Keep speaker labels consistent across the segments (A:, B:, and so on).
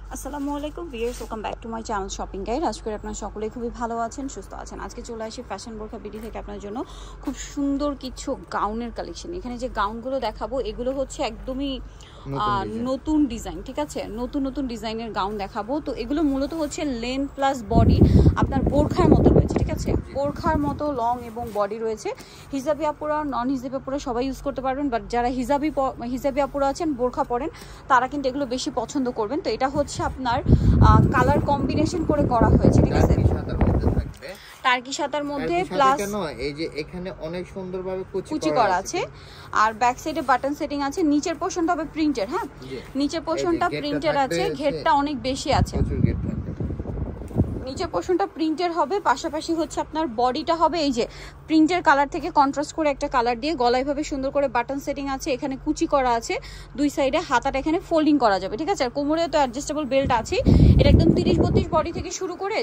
A: আসসালামু আলাইকুম viewers, welcome back to my channel shopping guide. আশা করি আপনারা সকলেই খুবই ভালো আছেন, সুস্থ আছেন। আজকে চলে আসি ফ্যাশন বোরখা বিডি থেকে আপনার জন্য খুব সুন্দর কিছু গাউনের কালেকশন। এখানে যে গাউনগুলো দেখাবো এগুলো হচ্ছে একদমই নতুন ডিজাইন, ঠিক আছে? নতুন নতুন ডিজাইনের গাউন দেখাবো। তো এগুলো মূলত হচ্ছে লেন্থ প্লাস বডি আপনার বোরখার মতো রয়েছে, ঠিক আছে? বোরখার মতো লং এবং বডি রয়েছে। হিজাবি আপুরা, নন হিজাবি আপুরা সবাই ইউজ করতে পারবেন, বাট যারা হিজাবি আপুরা আছেন, বোরখা পরেন, তারা কিন্তু এগুলো বেশি পছন্দ করবেন। তো এটা হচ্ছে আপনার কালার কম্বিনেশন করে করা হয়েছে, ঠিক আছে? টার্কি সাদার মধ্যে প্লাস
B: এই যে এখানে অনেক সুন্দরভাবে
A: কুচি করা আছে, আর ব্যাক সাইডে বাটন সেটিং আছে। নিচের পোরশনটা হবে প্রিন্টের, হ্যাঁ, নিচের পোরশনটা প্রিন্টের আছে, ঘেরটা অনেক বেশি আছে। নিচের পোরশনটা প্রিন্টের হবে, পাশাপাশি হচ্ছে আপনার বডিটা হবে এই যে প্রিন্টের কালার থেকে কন্ট্রাস্ট করে একটা কালার দিয়ে গলায় ভাবে সুন্দর করে বাটন সেটিং আছে। এখানে কুচি করা আছে, দুই সাইডে হাতাটা এখানে ফোল্ডিং করা যাবে, ঠিক আছে? আর কোমরে তো অ্যাডজাস্টেবল বেল্ট আছে। এটা একদম 30-32 বডি থেকে শুরু করে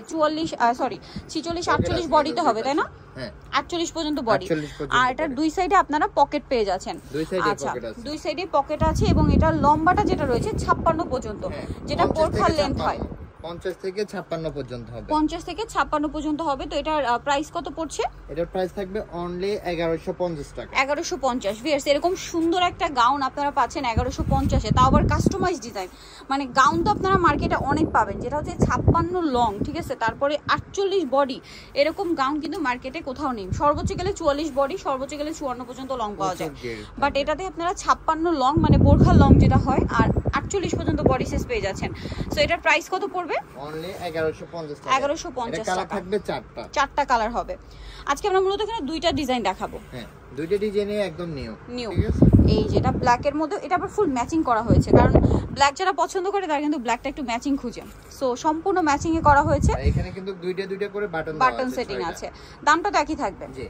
A: 46-48 বডিতে হবে, তাই না? 48 পর্যন্ত বডি। আর এটার দুই সাইডে আপনারা পকেট পেয়ে যাচ্ছেন। আচ্ছা, দুই সাইডে পকেট আছে এবং এটা লম্বাটা যেটা রয়েছে 56 পর্যন্ত, যেটা বোরখার লেন্থ হয়
B: 50 থেকে 56 পর্যন্ত হবে।
A: 50 থেকে 56 পর্যন্ত হবে। তো এটার প্রাইস কত পড়ছে?
B: এটার প্রাইস থাকবে অনলি 1150 টাকা।
A: 1150 ভিউয়ার্স, এরকম সুন্দর একটা গাউন আপনারা পাচ্ছেন 1150 এ, তাও আবার কাস্টমাইজ ডিজাইন। মানে গাউন তো আপনারা মার্কেটে অনেক পাবেন, যেটা হচ্ছে 56 লং, ঠিক আছে, তারপরে 48 বডি। এরকম গাউন কিন্তু মার্কেটে কোথাও নেই। সর্বোচ্চ গেলে 44 বডি, সর্বোচ্চ গেলে 54 পর্যন্ত লং পাওয়া যায়, বাট এটাতে আপনারা 56 লং মানে বোরখা লং যেটা হয়, আর 48 পর্যন্ত বডি সাইজ পেয়ে যাচ্ছেন। সো এটার প্রাইস কত পড়বে?
B: অনলি 1150 টাকা।
A: 1150
B: কালার
A: টাকা
B: থাকবে চারটা
A: কালার হবে। আজকে আমরা মূলত এখানে দুইটা ডিজাইন দেখাবো।
B: হ্যাঁ, দুইটা ডিজাইনই একদম নিউ।
A: ঠিক আছে, এই যেটা ব্ল্যাক এর মধ্যে, এটা আবার ফুল ম্যাচিং করা হয়েছে, কারণ ব্ল্যাক যারা পছন্দ করে তারা কিন্তু ব্ল্যাকটা একটু ম্যাচিং খুঁজে। সো সম্পূর্ণ ম্যাচিং এ করা হয়েছে।
B: আর এখানে কিন্তু দুইটা করে বাটন
A: সেটিং আছে। দামটা তো একই থাকবে।
B: জি।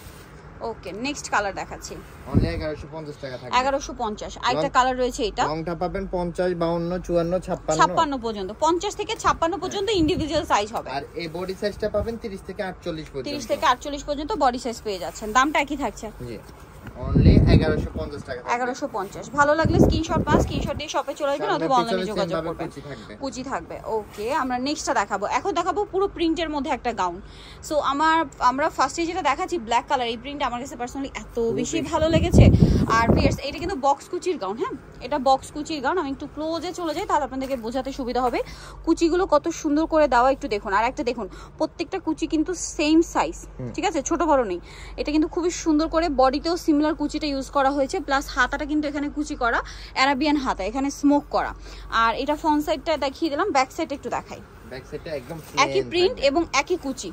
A: ওকে, নেক্সট কালার দেখাচ্ছি।
B: অনলি 1150 টাকা থাকবে।
A: 1150। আরেকটা কালার রয়েছে, এটা
B: লংটা পাবেন 50, 52, 54,
A: 56 পর্যন্ত। 50 থেকে 56 পর্যন্ত ইন্ডিভিজুয়াল সাইজ হবে।
B: আর এই বডি সাইজটা পাবেন 30 থেকে 48 পর্যন্ত।
A: 30 থেকে 48 পর্যন্ত বডি সাইজ পেয়ে যাচ্ছেন। দামটা একই থাকছে।
B: জি, অনলি 1150 টাকা।
A: 1150। ভালো লাগলে স্ক্রিনশট দিয়ে শপে চলে আসবেন অথবা অনলাইনে যোগাযোগ করবেন। কুচি থাকবে। ওকে, আমরা নেক্সটটা দেখাবো। এখন দেখাবো পুরো প্রিন্টের মধ্যে একটা গাউন। সো আমরা ফার্স্টে যেটা দেখাচ্ছি ব্ল্যাক কালার, এই প্রিন্ট আমার কাছে পার্সোনালি এত বেশি ভালো লেগেছে। আর ভিউয়ার্স, এটা কিন্তু বক্স কুচির গাউন, হ্যাঁ, এটা বক্স কুচির গাউন। আমি একটু ক্লোজে চলে যাই, তাহলে আপনাদেরকে বোঝাতে সুবিধা হবে। কুচিগুলো কত সুন্দর করে দেওয়া, একটু দেখুন। আর একটা দেখুন, প্রত্যেকটা কুচি কিন্তু সেম সাইজ, ঠিক আছে, ছোট বড় নেই। এটা কিন্তু খুবই সুন্দর করে বডিতেও সিমিলার কুচিটা ইউজ করা হয়েছে, প্লাস হাতাটা কিন্তু এখানে কুচি করা, অ্যারাবিয়ান হাতা, এখানে স্মোক করা। আর এটা ফ্রন্ট সাইডটা দেখিয়ে দিলাম, ব্যাক সাইড একটু দেখাই।
B: ব্যাক সাইডটা একদম
A: একই প্রিন্ট এবং একই কুচি।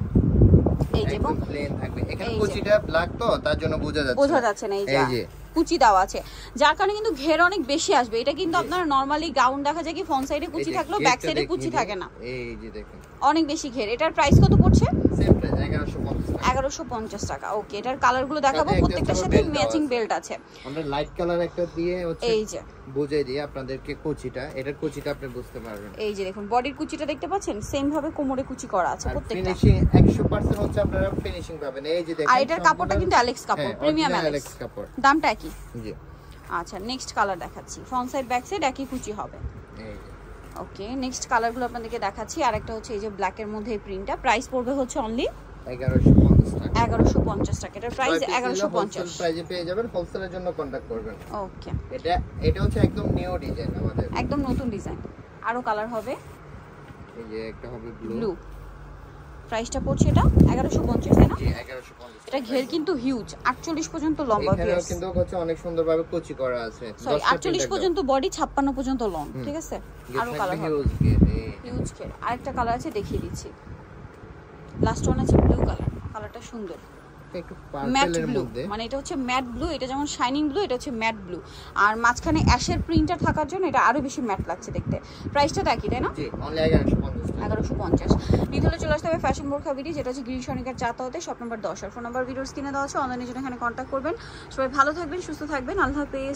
A: এই যে এবং
B: প্লেন থাকবে। এখানে কুচিটা ব্ল্যাক তো তার জন্য বোঝা যাচ্ছে
A: না। এই যে কুচি দেওয়া আছে, যার কারণে কিন্তু ঘের অনেক বেশি আসবে। এটা কিন্তু আপনার নরমালি গাউন দেখা যায় কি ফ্রন্ট সাইডে কুচি থাকলেও ব্যাক সাইডে কুচি থাকে না,
B: এই যে দেখুন
A: অনেক বেশি ঘের। এটার প্রাইস কত পড়ছে?
B: সেম প্রাইস 1150
A: টাকা। ওকে, এটার কালারগুলো দেখাবো, প্রত্যেকটার সাথে ম্যাচিং বেল্ট আছে।
B: আমরা লাইট কালার একটা দিয়ে হচ্ছে
A: এই যে
B: বুঝিয়ে দিই আপনাদেরকে কুচিটা, এটার কুচিটা আপনি বুঝতে পারবেন।
A: এই যে দেখুন, বডির কুচিটা দেখতে পাচ্ছেন, সেম ভাবে কোমরে কুচি করা আছে প্রত্যেকটা।
B: ফিনিশিং 100% হচ্ছে আপনারা ফিনিশিং পাবেন। এই যে দেখেন,
A: আর এটার কাপড়টা কিন্তু অ্যালেক্স কাপড়, প্রিমিয়াম অ্যালেক্স কাপড়। দামটা একই।
B: জি।
A: আচ্ছা, নেক্সট কালার দেখাচ্ছি। ফ্রন্ট সাইড ব্যাক সাইড একই কুচি হবে।
B: এই যে
A: ওকে, নেক্সট কালারগুলো আপনাদেরকে দেখাচ্ছি। আর একটা হচ্ছে এই যে ব্ল্যাক এর মধ্যে এই প্রিন্টটা, প্রাইস পড়বে হচ্ছে অনলি
B: 1150 টাকা।
A: 1150 টাকা। এটার প্রাইস 1150
B: প্রাইসে পেয়ে যাবেন। হোলসেলের জন্য কন্টাক্ট করবেন।
A: ওকে,
B: এটা হচ্ছে একদম নিউ ডিজাইন, আমাদের
A: একদম নতুন ডিজাইন। আরো কালার হবে।
B: এই যে একটা হবে
A: ব্লু। প্রাইসটা পড়ছে এটা 1150, তাই না?
B: জি, 1150।
A: এটা ঘের কিন্তু হিউজ, 48 পর্যন্ত লম্বা।
B: এখানেও কিন্তু হচ্ছে অনেক সুন্দরভাবে কুচি করা আছে।
A: সরি, 48 পর্যন্ত বডি, 56 পর্যন্ত লং, ঠিক আছে? আরো কালার হবে, হিউজ ঘের। আরেকটা কালার আছে, দেখিয়ে দিচ্ছি। লাস্ট ওয়ান আছে ব্লু কালার। কালারটা সুন্দর,
B: একটু
A: ম্যাট
B: পার্পলের
A: ব্লু,
B: মধ্যে।
A: মানে এটা হচ্ছে ম্যাট ব্লু। এটা যেমন শাইনিং ব্লু, এটা হচ্ছে ম্যাট ব্লু। আর মাঝখানে অ্যাশের প্রিন্টার থাকার জন্য এটা আরো বেশি ম্যাট লাগছে দেখতে। প্রাইসটা তো একই, তাই না?
B: জি, অনলি 1150।
A: 1150। নিতে চলে আসতে হবে ফ্যাশন বোরখা বিডি, যেটা হচ্ছে গ্রিন সনিকার চাতাতে, শপ নাম্বার 10। আর ফোন নাম্বার ভিডিওর স্ক্রিনে দেওয়া আছে, অনলাইনে জন্য এখানে কন্ট্যাক্ট করবেন। সবাই ভালো থাকবেন, সুস্থ থাকবেন, আল্লাহ হাফেজ।